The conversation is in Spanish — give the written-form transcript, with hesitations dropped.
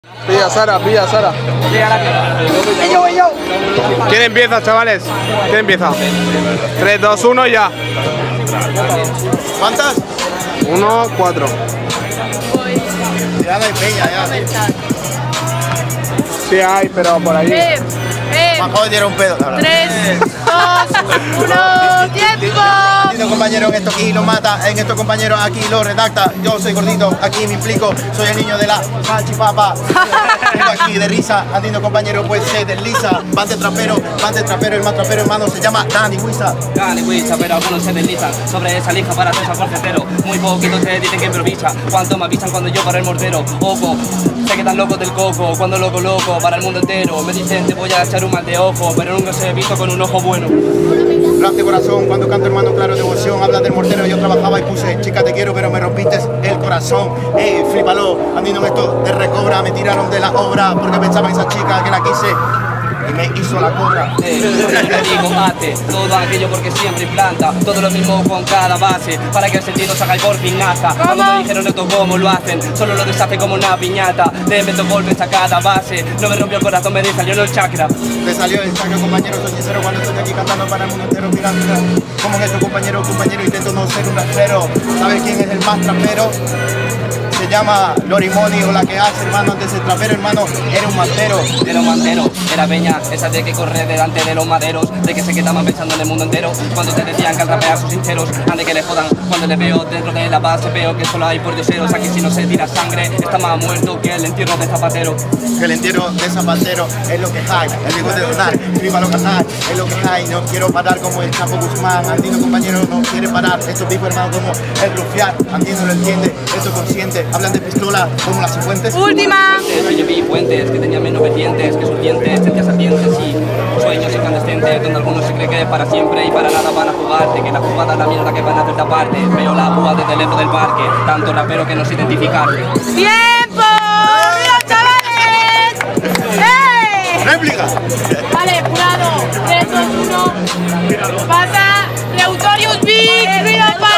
Pilla Sara, pilla Sara. ¿Quién empieza, chavales? ¿Quién empieza? 3, 2, 1 y ya. ¿Cuántas? 1, 4. Ya no hay peña, ya. Sí hay, pero por ahí. Juanjo tiene un pedo. 3, 2, 1, ¡tiempo! Compañero, en esto aquí lo mata, en estos compañeros aquí lo redacta. Yo soy gordito, aquí me implico, soy el niño de la salchipapa. Vengo aquí de risa, andino compañero pues se desliza. Bante trapero, el más trapero hermano se llama Dani Huiza. Dani Huiza, pero algunos se deslizan sobre esa lija para hacer sabor certero. Muy poquitos se dicen que improvisa, cuánto me avisan cuando yo para el mortero. Ojo, se quedan locos del coco, cuando loco para el mundo entero. Me dicen te voy a echar un mal de ojo, pero nunca se he visto con un ojo bueno. Rap de corazón, cuando canto hermano claro devoción. Habla del mortero, yo trabajaba y puse chica te quiero pero me rompiste el corazón. Flipalo, andino en esto de recobra. Me tiraron de la obra porque pensaba en esa chica que la quise y me hizo la cobra. Te digo ate, todo aquello porque siempre implanta. Todo lo mismo con cada base, para que el sentido se haga y por fin naza. Cuando me dijeron esto cómo lo hacen, solo lo deshace como una piñata. Le meto golpes a cada base, no me rompió el corazón, me salió el chakra. Me salió el chakra, compañero, soy sincero cuando estoy aquí cantando para el mundo entero. Mira, como en esto, compañero, intento no ser un rapero. ¿Sabes quién es el más trapero? Se llama Lorimoni o la que hace, hermano, antes de trapero, hermano, era un mantero. Era un mantero, era peña, esa de que corre delante de los maderos, de que se quedaban pensando en el mundo entero, cuando te decían que al rapear sus sinceros, ande que le jodan, cuando le veo dentro de la base, veo que solo hay por dioseros, aquí si no se tira sangre, está más muerto que el entierro de Zapatero. Que el entierro de Zapatero es lo que hay, el viejo de donar, viva lo ganar, es lo que hay, no quiero parar como el Chapo Guzmán, Andino compañero no quiere parar, estos viejos hermanos como el rufián, Andino lo entiende, esto es consciente. Hablan de pistola como las Cifuentes. ¡Última! Yo vi fuentes que tenían menos vertientes que sus dientes, sentía serpientes y sueños incandescentes, donde algunos se creen que es para siempre y para nada van a jugarte, que la jugada es la mierda que van a hacer taparte. Veo la púa desde lejos del parque, tanto rapero que no sé identificarte. ¡Tiempo! ¡Viva, chavales! ¡Ey! ¡Réplica! Vale, jurado. 3, 2, 1. Pasa Reutorius Big. ¡Viva,